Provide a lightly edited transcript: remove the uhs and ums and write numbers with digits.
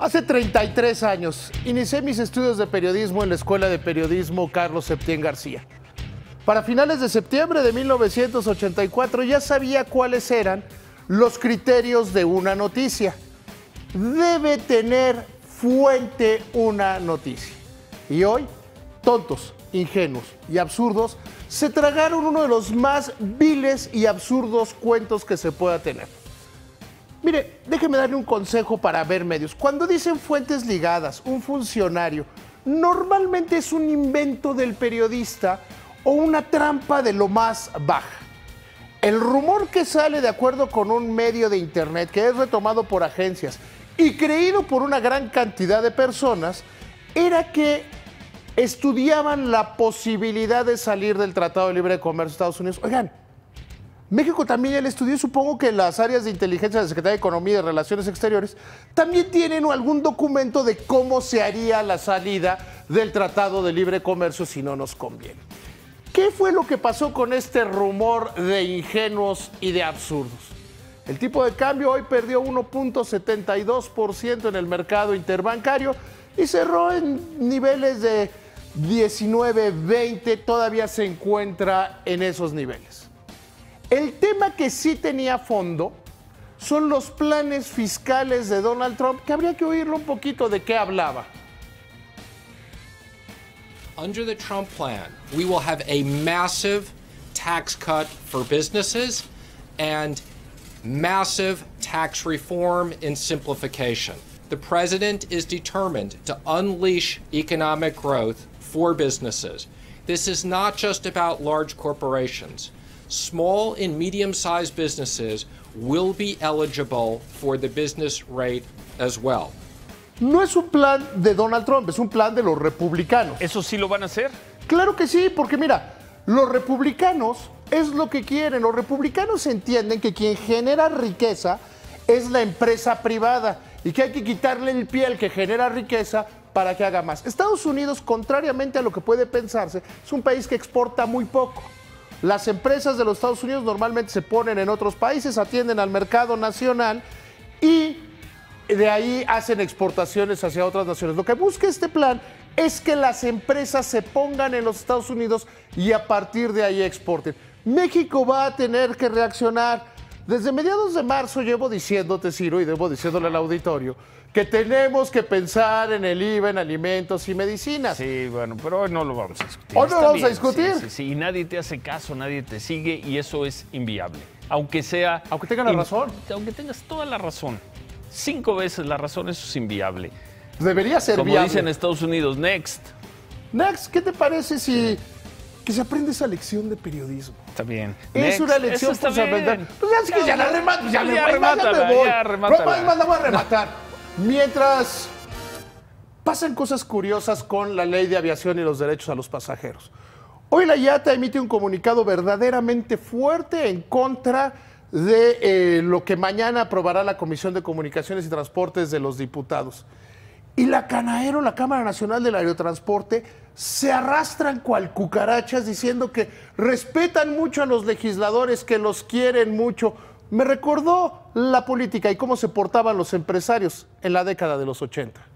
Hace 33 años inicié mis estudios de periodismo en la Escuela de Periodismo Carlos Septién García. Para finales de septiembre de 1984 ya sabía cuáles eran los criterios de una noticia. Debe tener fuente una noticia. Y hoy, tontos, ingenuos y absurdos se tragaron uno de los más viles y absurdos cuentos que se pueda tener. Mire, déjeme darle un consejo para ver medios. Cuando dicen fuentes ligadas, un funcionario, normalmente es un invento del periodista o una trampa de lo más baja. El rumor que sale de acuerdo con un medio de internet que es retomado por agencias y creído por una gran cantidad de personas era que estudiaban la posibilidad de salir del Tratado de Libre Comercio de Estados Unidos. Oigan, México también ya le estudió, supongo que las áreas de inteligencia de la Secretaría de Economía y de Relaciones Exteriores también tienen algún documento de cómo se haría la salida del Tratado de Libre Comercio si no nos conviene. ¿Qué fue lo que pasó con este rumor de ingenuos y de absurdos? El tipo de cambio hoy perdió 1.72% en el mercado interbancario y cerró en niveles de 19-20, todavía se encuentra en esos niveles. El tema que sí tenía fondo son los planes fiscales de Donald Trump, que habría que oírlo un poquito de qué hablaba. Under the Trump plan, we will have a massive tax cut for businesses and massive tax reform and simplification. The president is determined to unleash economic growth for businesses. This is not just about large corporations. Small and medium-sized businesses will be eligible for the business rate as well. No es un plan de Donald Trump, es un plan de los republicanos. ¿Eso sí lo van a hacer? Claro que sí, porque mira, los republicanos es lo que quieren. Los republicanos entienden que quien genera riqueza es la empresa privada y que hay que quitarle el pie al que genera riqueza para que haga más. Estados Unidos, contrariamente a lo que puede pensarse, es un país que exporta muy poco. Las empresas de los Estados Unidos normalmente se ponen en otros países, atienden al mercado nacional y de ahí hacen exportaciones hacia otras naciones. Lo que busca este plan es que las empresas se pongan en los Estados Unidos y a partir de ahí exporten. México va a tener que reaccionar. Desde mediados de marzo llevo diciéndote, Ciro, y debo diciéndole al auditorio, que tenemos que pensar en el IVA en alimentos y medicinas. Sí, bueno, pero hoy no lo vamos a discutir. ¿Hoy no lo vamos a discutir? Sí, y nadie te hace caso, nadie te sigue y eso es inviable. Aunque sea... Aunque tengan la razón. Aunque tengas toda la razón. 5 veces la razón, eso es inviable. Debería ser Como viable. dicen en Estados Unidos, next. Next, ¿qué te parece si que se aprende esa lección de periodismo? Está bien. Es Next. una lección Eso está fundamental. bien. Pues ya es que ya la remato, ya me voy, remátala, ya me voy. ya remátala. No, la voy a rematar. Mientras pasan cosas curiosas con la ley de aviación y los derechos a los pasajeros. Hoy la IATA emite un comunicado verdaderamente fuerte en contra de lo que mañana aprobará la Comisión de Comunicaciones y Transportes de los diputados. Y la Canaero, la Cámara Nacional del Aerotransporte, se arrastran cual cucarachas diciendo que respetan mucho a los legisladores, que los quieren mucho. Me recordó la política y cómo se portaban los empresarios en la década de los 80.